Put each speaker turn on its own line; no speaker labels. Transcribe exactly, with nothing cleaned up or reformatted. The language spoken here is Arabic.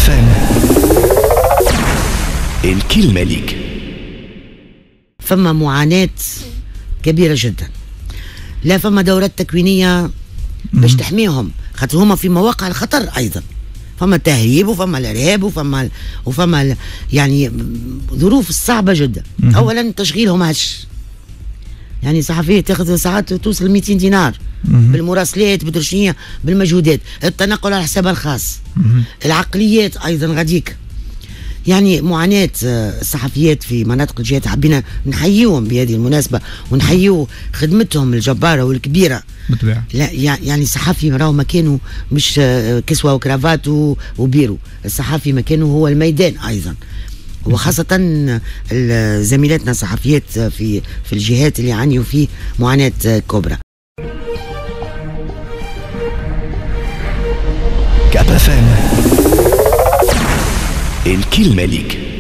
فام الكلمة ليك.
فما معاناة كبيرة جدا، لا فما دورات تكوينية باش تحميهم، خاطر هما في مواقع الخطر أيضا. فما التهريب وفما الإرهاب وفما وفما يعني ظروف صعبة جدا. أولا تشغيلهم هش، يعني صحفية تاخذ ساعات توصل مئتين دينار بالمراسلات بالترشية بالمجهودات، التنقل على حسابها الخاص، العقليات أيضا غاديك. يعني معاناة الصحفيات في مناطق الجهات، حبينا نحييهم بهذه المناسبة ونحييوا خدمتهم الجبارة والكبيرة
بالطبيعة.
لا يعني الصحفي راهو مكانه مش كسوة وكرافات وبيرو، الصحفي مكانه هو الميدان أيضا، وخاصة زميلاتنا الصحفيات في في الجهات اللي يعانيوا فيه معاناة كبرى.
كاب فام الكلمة ليك.